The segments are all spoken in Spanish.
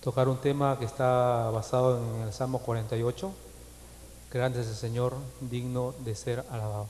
tocar un tema que está basado en el Salmo 48. Grande es el Señor, digno de ser alabado.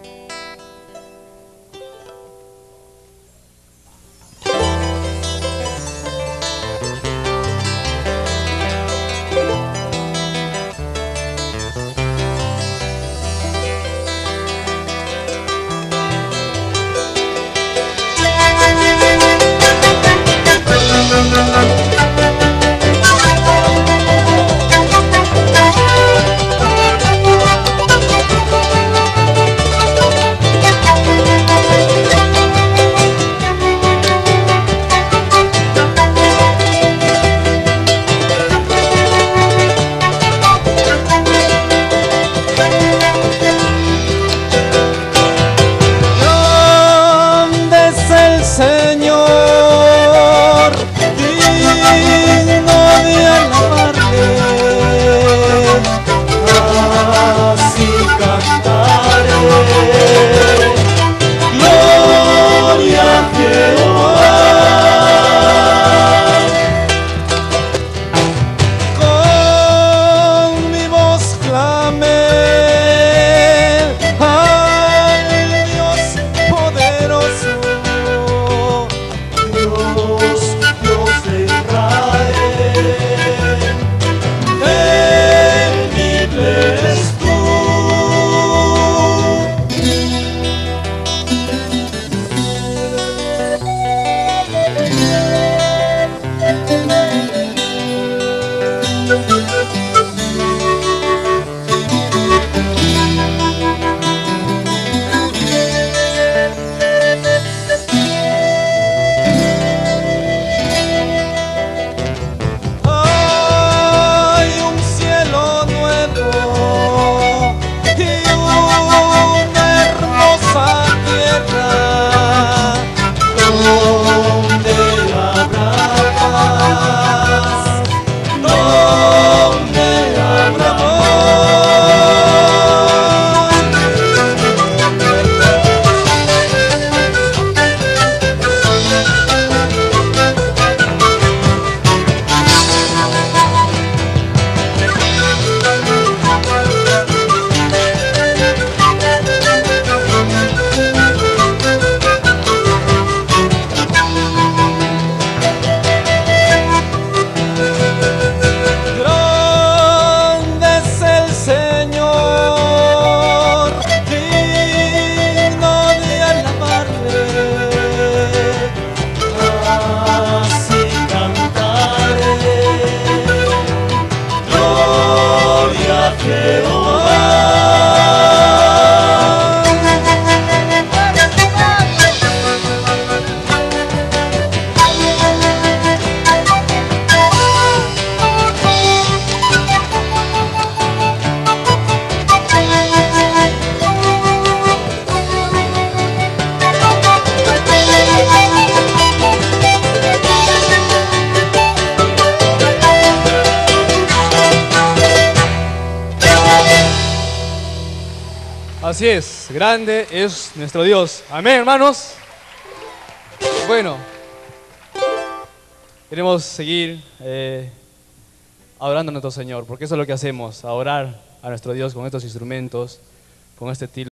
Así es, grande es nuestro Dios. Amén, hermanos. Bueno, queremos seguir adorando a nuestro Señor, porque eso es lo que hacemos, adorar a nuestro Dios con estos instrumentos, con este estilo.